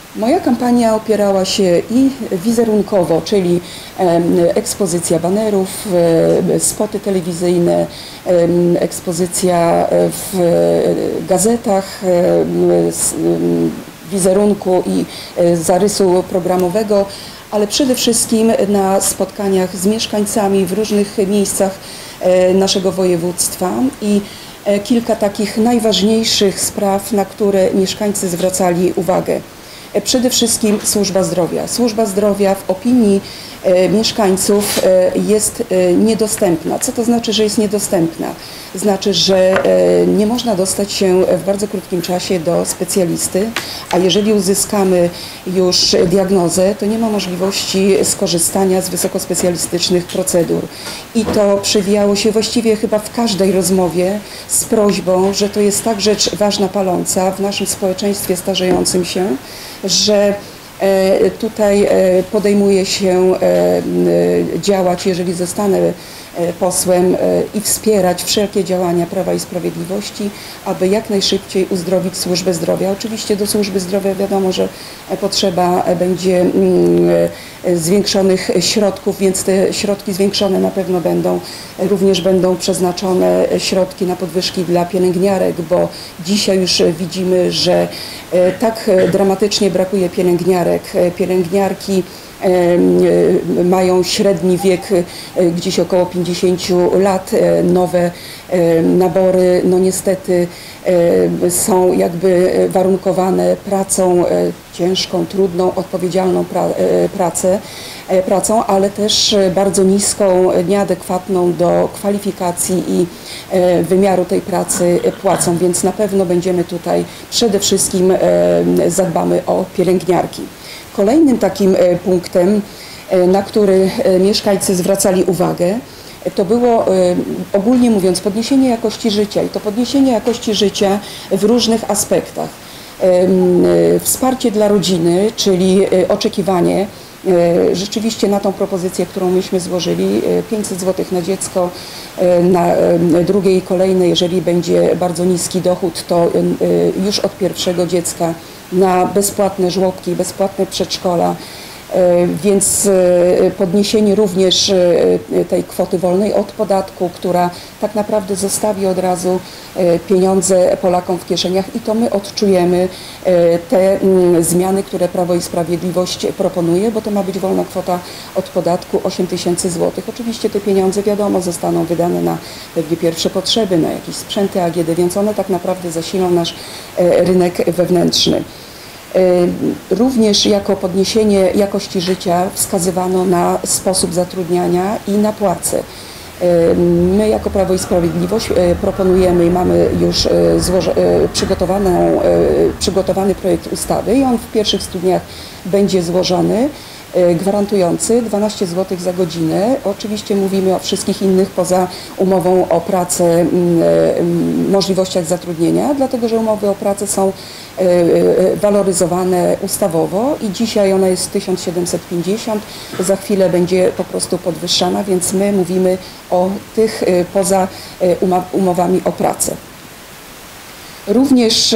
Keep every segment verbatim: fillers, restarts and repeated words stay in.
Moja kampania opierała się i wizerunkowo, czyli ekspozycja banerów, spoty telewizyjne, ekspozycja w gazetach, wizerunku i zarysu programowego, ale przede wszystkim na spotkaniach z mieszkańcami w różnych miejscach naszego województwa i kilka takich najważniejszych spraw, na które mieszkańcy zwracali uwagę. Przede wszystkim służba zdrowia. Służba zdrowia w opinii e, mieszkańców e, jest e, niedostępna. Co to znaczy, że jest niedostępna? Znaczy, że e, nie można dostać się w bardzo krótkim czasie do specjalisty, a jeżeli uzyskamy już diagnozę, to nie ma możliwości skorzystania z wysokospecjalistycznych procedur. I to przewijało się właściwie chyba w każdej rozmowie z prośbą, że to jest tak rzecz ważna, paląca w naszym społeczeństwie starzejącym się, że tutaj podejmuje się działać, jeżeli zostanę posłem, i wspierać wszelkie działania Prawa i Sprawiedliwości, aby jak najszybciej uzdrowić służbę zdrowia. Oczywiście do służby zdrowia wiadomo, że potrzeba będzie zwiększonych środków, więc te środki zwiększone na pewno będą. Również będą przeznaczone środki na podwyżki dla pielęgniarek, bo dzisiaj już widzimy, że tak dramatycznie brakuje pielęgniarek. Pielęgniarki mają średni wiek gdzieś około pięćdziesięciu lat. Nowe nabory no niestety są jakby warunkowane pracą ciężką, trudną, odpowiedzialną pra pracę, pracą, ale też bardzo niską, nieadekwatną do kwalifikacji i wymiaru tej pracy płacą, więc na pewno będziemy tutaj przede wszystkim zadbamy o pielęgniarki. Kolejnym takim punktem, na który mieszkańcy zwracali uwagę, to było ogólnie mówiąc podniesienie jakości życia i to podniesienie jakości życia w różnych aspektach. Wsparcie dla rodziny, czyli oczekiwanie rzeczywiście na tą propozycję, którą myśmy złożyli, pięćset złotych na dziecko, na drugie i kolejne, jeżeli będzie bardzo niski dochód, to już od pierwszego dziecka na bezpłatne żłobki, bezpłatne przedszkola, więc podniesienie również tej kwoty wolnej od podatku, która tak naprawdę zostawi od razu pieniądze Polakom w kieszeniach i to my odczujemy te zmiany, które Prawo i Sprawiedliwość proponuje, bo to ma być wolna kwota od podatku osiem tysięcy złotych. Oczywiście te pieniądze, wiadomo, zostaną wydane na pewnie pierwsze potrzeby, na jakieś sprzęty A G D, więc one tak naprawdę zasilą nasz rynek wewnętrzny. Również jako podniesienie jakości życia wskazywano na sposób zatrudniania i na płace. My jako Prawo i Sprawiedliwość proponujemy i mamy już przygotowaną, przygotowany projekt ustawy i on w pierwszych stu dniach będzie złożony, gwarantujący dwanaście złotych za godzinę. Oczywiście mówimy o wszystkich innych poza umową o pracę możliwościach zatrudnienia, dlatego że umowy o pracę są waloryzowane ustawowo i dzisiaj ona jest tysiąc siedemset pięćdziesiąt, za chwilę będzie po prostu podwyższana, więc my mówimy o tych poza umowami o pracę. Również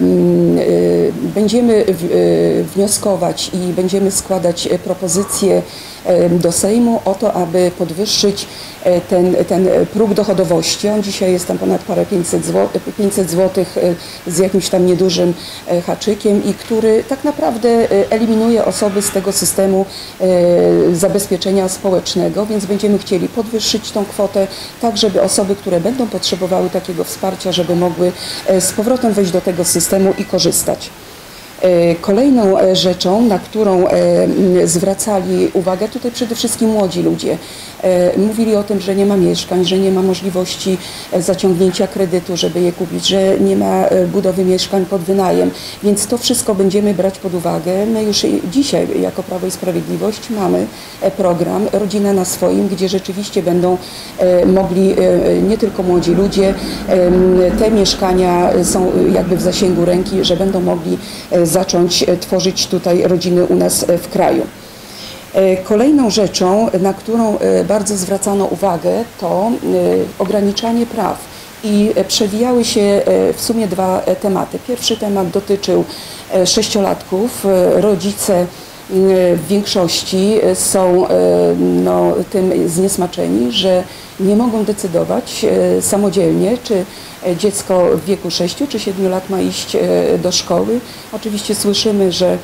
będziemy wnioskować i będziemy składać propozycje do Sejmu o to, aby podwyższyć ten, ten próg dochodowości. On dzisiaj jest tam ponad parę pięćset złotych z jakimś tam niedużym haczykiem i który tak naprawdę eliminuje osoby z tego systemu zabezpieczenia społecznego, więc będziemy chcieli podwyższyć tą kwotę tak, żeby osoby, które będą potrzebowały takiego wsparcia, żeby mogły z powrotem wejść do tego systemu i korzystać. Kolejną rzeczą, na którą zwracali uwagę tutaj przede wszystkim młodzi ludzie, mówili o tym, że nie ma mieszkań, że nie ma możliwości zaciągnięcia kredytu, żeby je kupić, że nie ma budowy mieszkań pod wynajem, więc to wszystko będziemy brać pod uwagę. My już dzisiaj jako Prawo i Sprawiedliwość mamy program Rodzina na swoim, gdzie rzeczywiście będą mogli nie tylko młodzi ludzie, te mieszkania są jakby w zasięgu ręki, że będą mogli zacząć tworzyć tutaj rodziny u nas w kraju. Kolejną rzeczą, na którą bardzo zwracano uwagę, to ograniczanie praw. i przewijały się w sumie dwa tematy. Pierwszy temat dotyczył sześciolatków. Rodzice w większości są no, tym zniesmaczeni, że nie mogą decydować samodzielnie, czy dziecko w wieku sześciu czy siedmiu lat ma iść do szkoły. Oczywiście słyszymy, że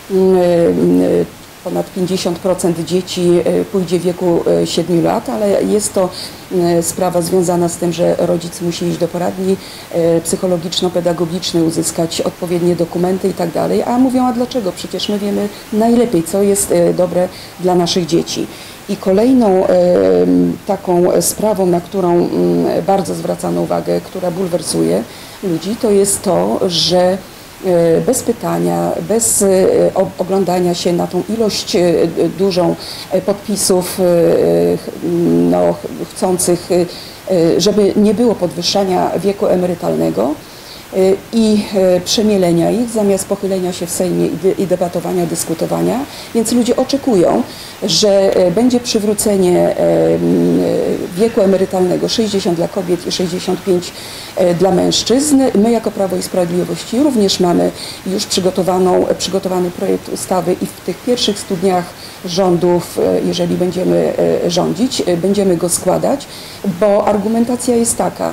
ponad pięćdziesiąt procent dzieci pójdzie w wieku siedmiu lat, ale jest to sprawa związana z tym, że rodzic musi iść do poradni psychologiczno-pedagogicznej, uzyskać odpowiednie dokumenty i tak dalej. A mówią, a dlaczego? Przecież my wiemy najlepiej, co jest dobre dla naszych dzieci. I kolejną taką sprawą, na którą bardzo zwracano uwagę, która bulwersuje ludzi, to jest to, że bez pytania, bez oglądania się na tą ilość dużą podpisów no, chcących, żeby nie było podwyższania wieku emerytalnego i przemielenia ich zamiast pochylenia się w Sejmie i debatowania, dyskutowania. Więc ludzie oczekują, że będzie przywrócenie wieku emerytalnego sześćdziesiąt dla kobiet i sześćdziesiąt pięć dla mężczyzn. My jako Prawo i Sprawiedliwość również mamy już przygotowaną, przygotowany projekt ustawy i w tych pierwszych stu dniach rządów, jeżeli będziemy rządzić, będziemy go składać, bo argumentacja jest taka,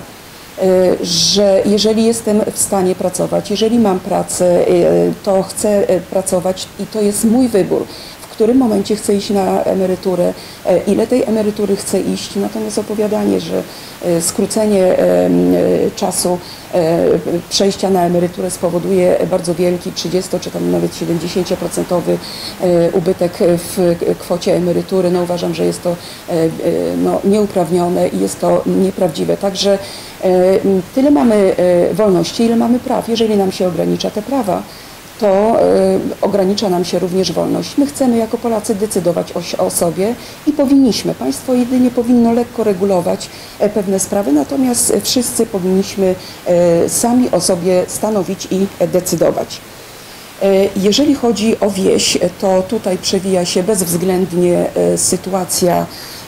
że jeżeli jestem w stanie pracować, jeżeli mam pracę, to chcę pracować i to jest mój wybór, w którym momencie chcę iść na emeryturę, ile tej emerytury chcę iść. Natomiast opowiadanie, że skrócenie czasu przejścia na emeryturę spowoduje bardzo wielki trzydziesto czy tam nawet siedemdziesięcioprocentowy ubytek w kwocie emerytury, no uważam, że jest to no, nieuprawnione i jest to nieprawdziwe. Także tyle mamy wolności, ile mamy praw. Jeżeli nam się ogranicza te prawa, to ogranicza nam się również wolność. My chcemy jako Polacy decydować o, o sobie i powinniśmy. Państwo jedynie powinno lekko regulować pewne sprawy, natomiast wszyscy powinniśmy sami o sobie stanowić i decydować. Jeżeli chodzi o wieś, to tutaj przewija się bezwzględnie sytuacja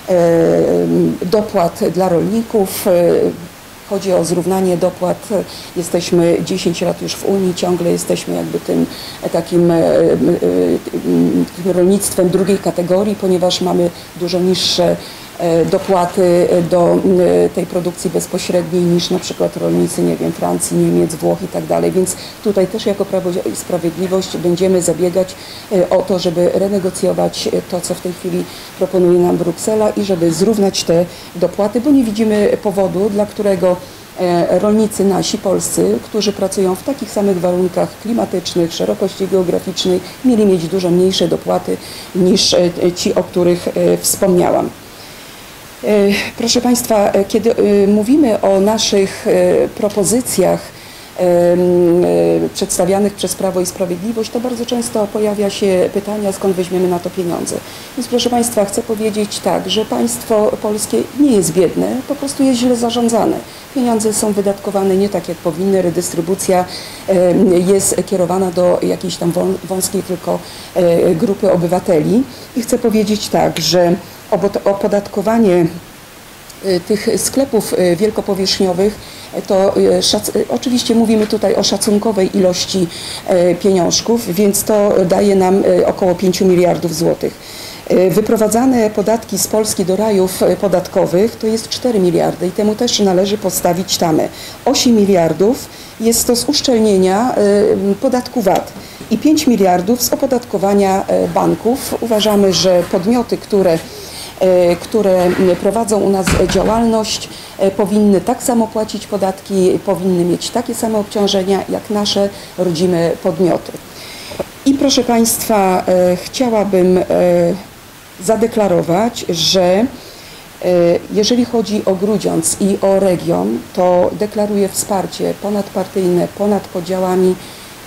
dopłat dla rolników. Chodzi o zrównanie dopłat. Jesteśmy dziesięć lat już w Unii, ciągle jesteśmy jakby tym takim rolnictwem drugiej kategorii, ponieważ mamy dużo niższe dopłaty do tej produkcji bezpośredniej niż na przykład rolnicy, nie wiem, Francji, Niemiec, Włoch i tak dalej. Więc tutaj też jako Prawo i Sprawiedliwość będziemy zabiegać o to, żeby renegocjować to, co w tej chwili proponuje nam Bruksela i żeby zrównać te dopłaty, bo nie widzimy powodu, dla którego rolnicy nasi, polscy, którzy pracują w takich samych warunkach klimatycznych, szerokości geograficznej, mieli mieć dużo mniejsze dopłaty niż ci, o których wspomniałam. Proszę Państwa, kiedy mówimy o naszych propozycjach przedstawianych przez Prawo i Sprawiedliwość, to bardzo często pojawia się pytania, skąd weźmiemy na to pieniądze. Więc proszę Państwa, chcę powiedzieć tak, że państwo polskie nie jest biedne, po prostu jest źle zarządzane. Pieniądze są wydatkowane nie tak, jak powinny, redystrybucja jest kierowana do jakiejś tam wąskiej tylko grupy obywateli. I chcę powiedzieć tak, że opodatkowanie tych sklepów wielkopowierzchniowych, to oczywiście mówimy tutaj o szacunkowej ilości pieniążków, więc to daje nam około pięciu miliardów złotych. Wyprowadzane podatki z Polski do rajów podatkowych to jest cztery miliardy i temu też należy postawić tamę. osiem miliardów jest to z uszczelnienia podatku V A T i pięć miliardów z opodatkowania banków. Uważamy, że podmioty, które które prowadzą u nas działalność, powinny tak samo płacić podatki, powinny mieć takie same obciążenia jak nasze rodzime podmioty. I proszę Państwa, chciałabym zadeklarować, że jeżeli chodzi o Grudziądz i o region, to deklaruję wsparcie ponadpartyjne, ponad podziałami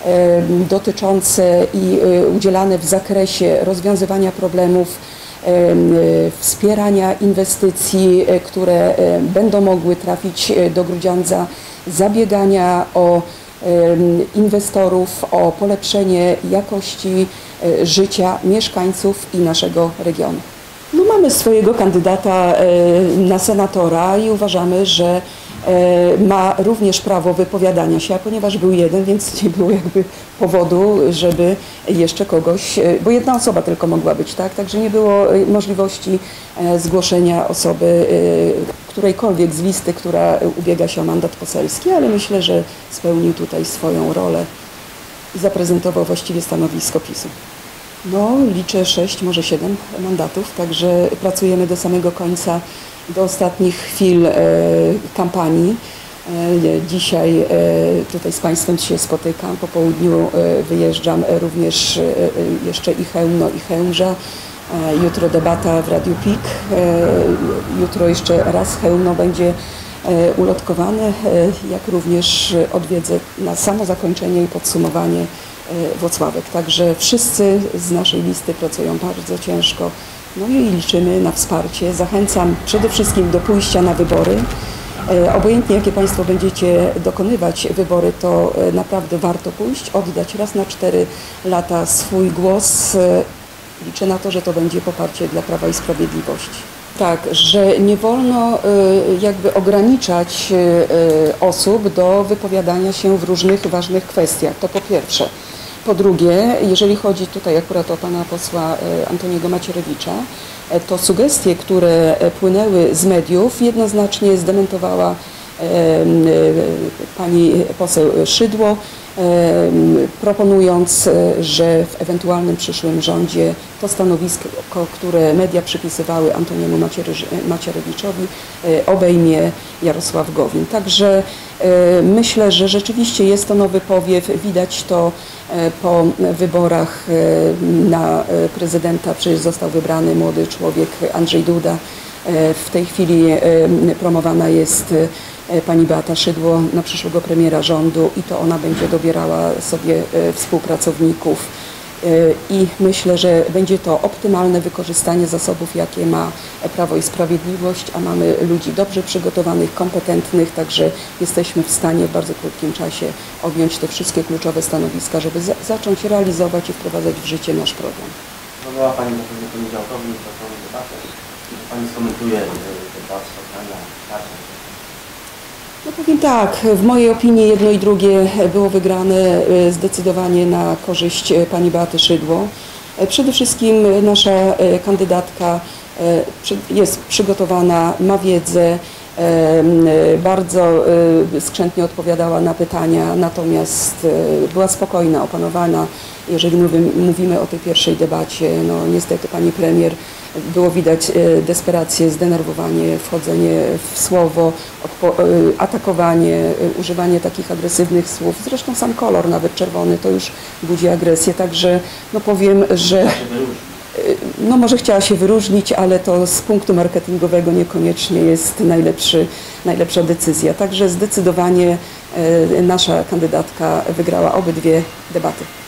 dotyczące i udzielane w zakresie rozwiązywania problemów, wspierania inwestycji, które będą mogły trafić do Grudziądza, zabiegania o inwestorów, o polepszenie jakości życia mieszkańców i naszego regionu. No, mamy swojego kandydata na senatora i uważamy, że ma również prawo wypowiadania się, a ponieważ był jeden, więc nie było jakby powodu, żeby jeszcze kogoś, bo jedna osoba tylko mogła być, tak? Także nie było możliwości zgłoszenia osoby którejkolwiek z listy, która ubiega się o mandat poselski, ale myślę, że spełnił tutaj swoją rolę i zaprezentował właściwie stanowisko PiS-u. No, liczę sześć, może siedem mandatów, także pracujemy do samego końca, do ostatnich chwil e, kampanii. E, dzisiaj e, tutaj z Państwem się spotykam, po południu e, wyjeżdżam e, również e, jeszcze i Chełmno, i Chełmża. E, jutro debata w Radiu P I K. E, jutro jeszcze raz Chełmno będzie e, ulotkowane, e, jak również odwiedzę na samo zakończenie i podsumowanie Włocławek. Także wszyscy z naszej listy pracują bardzo ciężko, no i liczymy na wsparcie. Zachęcam przede wszystkim do pójścia na wybory. Obojętnie jakie Państwo będziecie dokonywać wybory, to naprawdę warto pójść, oddać raz na cztery lata swój głos. Liczę na to, że to będzie poparcie dla Prawa i Sprawiedliwości. Tak, że nie wolno jakby ograniczać osób do wypowiadania się w różnych ważnych kwestiach. To po pierwsze. Po drugie, jeżeli chodzi tutaj akurat o pana posła Antoniego Macierewicza, to sugestie, które płynęły z mediów, jednoznacznie zdementowała pani poseł Szydło, proponując, że w ewentualnym przyszłym rządzie to stanowisko, które media przypisywały Antoniemu Macierewiczowi, obejmie Jarosław Gowin. Także myślę, że rzeczywiście jest to nowy powiew, widać to po wyborach na prezydenta, przecież został wybrany młody człowiek Andrzej Duda. W tej chwili promowana jest pani Beata Szydło na przyszłego premiera rządu i to ona będzie dobierała sobie współpracowników i myślę, że będzie to optymalne wykorzystanie zasobów, jakie ma Prawo i Sprawiedliwość, a mamy ludzi dobrze przygotowanych, kompetentnych, także jesteśmy w stanie w bardzo krótkim czasie objąć te wszystkie kluczowe stanowiska, żeby za zacząć realizować i wprowadzać w życie nasz program. Rozmawiała Pani na pewno poniedziałkowym debatę. Pani skomentuje te dwa spotkania. No powiem tak, w mojej opinii jedno i drugie było wygrane zdecydowanie na korzyść pani Beaty Szydło. Przede wszystkim nasza kandydatka jest przygotowana, ma wiedzę, bardzo skrzętnie odpowiadała na pytania, natomiast była spokojna, opanowana. Jeżeli mówimy o tej pierwszej debacie, no niestety pani premier, było widać desperację, zdenerwowanie, wchodzenie w słowo, atakowanie, używanie takich agresywnych słów. Zresztą sam kolor, nawet czerwony, to już budzi agresję, także no powiem, że no może chciała się wyróżnić, ale to z punktu marketingowego niekoniecznie jest najlepszy, najlepsza decyzja. Także zdecydowanie nasza kandydatka wygrała obydwie debaty.